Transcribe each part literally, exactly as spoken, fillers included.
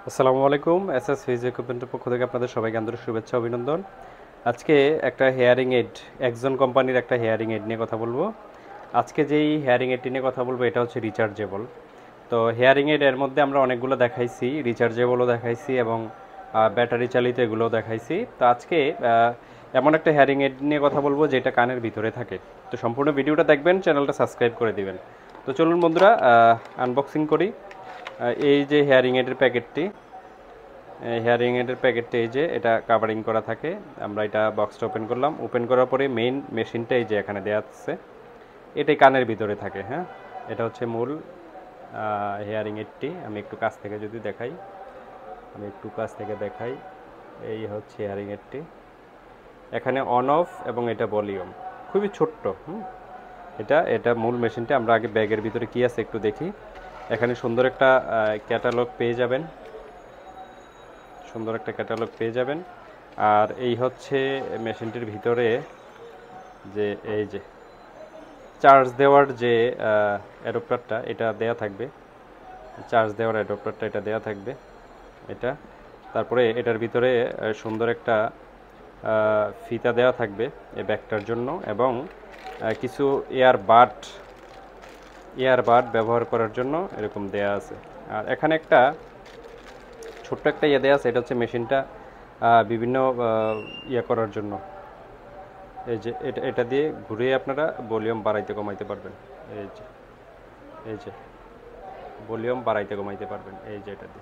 আসসালামু আলাইকুম। SS physio ইকুইপমেন্টের পক্ষ থেকে আপনাদের সবাইকে আন্তরিক শুভেচ্ছা অভিনন্দন। আজকে একটা হেয়ারিং এইড, একজন কোম্পানির একটা হেয়ারিং এইড নিয়ে কথা বলবো। আজকে যেই হেয়ারিং এইডটি নিয়ে কথা বলবো এটা হচ্ছে রিচার্জেবল। তো হেয়ারিং এইড এর মধ্যে আমরা অনেকগুলো দেখাইছি, রিচার্জেবলও দেখাইছি এবং ব্যাটারি চালিত এগুলোও দেখাইছি। তো আজকে এমন একটা হেয়ারিং এইড নিয়ে কথা বলবো যেটা কানের ভিতরে থাকে। তো সম্পূর্ণ ভিডিওটা দেখবেন, চ্যানেলটা সাবস্ক্রাইব করে দিবেন। তো চলুন বন্ধুরা আনবক্সিং করি। এই যে হেয়ারিং এইডের প্যাকেটটি, হেয়ারিং এইডের প্যাকেটটা এই যে এটা কাভারিং করা থাকে। আমরা এটা বক্সটা ওপেন করলাম, ওপেন করার পরে মেইন মেশিনটা এই যে এখানে দেওয়া আছে, এটাই কানের ভিতরে থাকে। হ্যাঁ, এটা হচ্ছে মূল হেয়ারিং এইডটি। আমি একটু কাছ থেকে যদি দেখাই, আমি একটু কাছ থেকে দেখাই এই হচ্ছে হেয়ারিং এইডটি। এখানে অন অফ এবং এটা ভলিউম, খুবই ছোট্ট। হুম এটা এটা মূল মেশিনটা। আমরা আগে ব্যাগের ভিতরে কি আছে একটু দেখি। এখানে সুন্দর একটা ক্যাটালগ পেয়ে যাবেন, সুন্দর একটা ক্যাটালগ পেয়ে যাবেন। আর এই হচ্ছে মেশিনটির ভিতরে যে এই যে চার্জ দেওয়ার যে অ্যাডাপ্টারটা এটা দেয়া থাকবে, চার্জ দেওয়ার অ্যাডাপ্টারটা এটা দেয়া থাকবে এটা। তারপরে এটার ভিতরে সুন্দর একটা ফিতা দেওয়া থাকবে এই ব্যাগটার জন্য, এবং কিছু এয়ারবাড এয়ারবাড ব্যবহার করার জন্য এরকম দেয়া আছে। আর এখানে একটা ছোট্ট একটা ইয়ে দেওয়া আছে, এটা হচ্ছে মেশিনটা বিভিন্ন ইয়ে করার জন্য। এই যে এটা এটা দিয়ে ঘুরিয়ে আপনারা ভলিউম বাড়াইতে কমাইতে পারবেন। এই যে এই যে ভলিউম বাড়াইতে কমাইতে পারবেন এই যে এটা দিয়ে।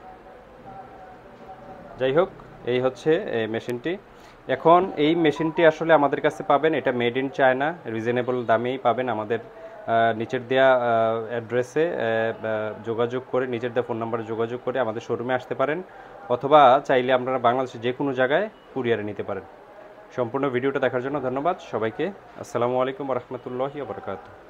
যাই হোক, এই হচ্ছে এই মেশিনটি। এখন এই মেশিনটি আসলে আমাদের কাছে পাবেন, এটা মেড ইন চায়না, রিজনেবল দামেই পাবেন। আমাদের নিচের দেওয়া অ্যাড্রেসে যোগাযোগ করে, নিচের দেওয়া ফোন নাম্বারে যোগাযোগ করে আমাদের শোরুমে আসতে পারেন, অথবা চাইলে আপনারা বাংলাদেশের যে কোনো জায়গায় কুরিয়ারে নিতে পারেন। সম্পূর্ণ ভিডিওটা দেখার জন্য ধন্যবাদ সবাইকে। আসসালামু আলাইকুম ওয়া রাহমাতুল্লাহি ওয়া বারাকাতুহু।